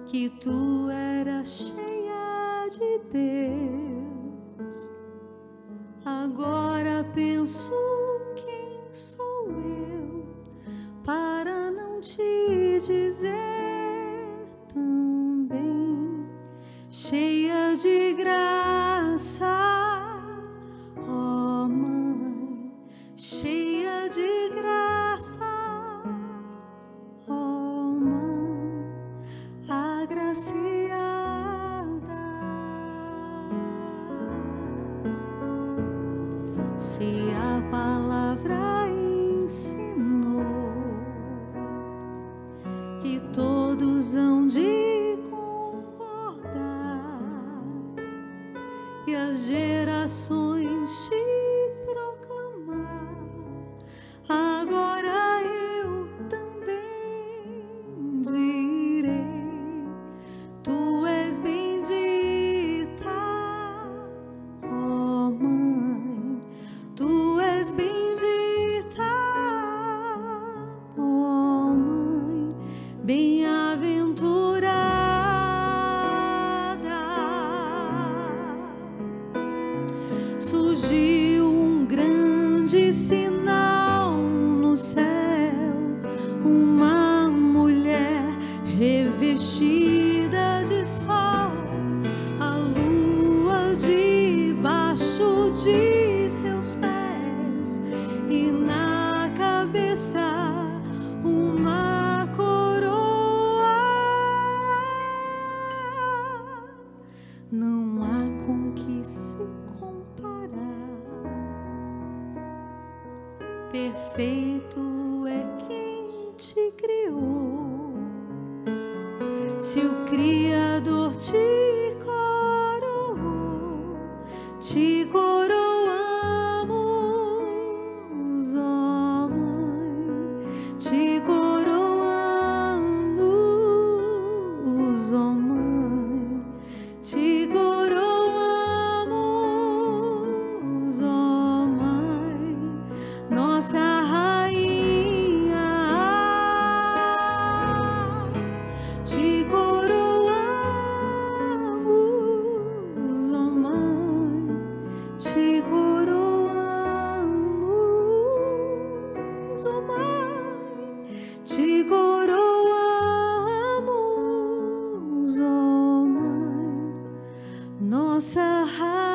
que tu eras cheia de Deus. Agora penso, quem sou eu para não te dizer também, cheia de graça, ó Mãe, cheia de graça, ó Mãe, agraciada. Se a palavra ensinou que todos hão de concordar e as gerações te proclamar, agora eu também direi: tu és bendita, ó Mãe, tu és bendita, ó Mãe, bem-aventurada. Surgiu um grande sinal no céu, uma mulher revestida de sol, a lua debaixo de seus pés e na cabeça uma coroa. Não há com que se comparar, perfeito é quem te criou. Se o Criador te coroamos, ó Mãe, te coroamos, ó Mãe, te coroamos, ó Mãe, nossa rainha, te coroamos, ó Mãe, te coroamos, ó Mãe, te coroamos, ó Mãe, nossa rainha.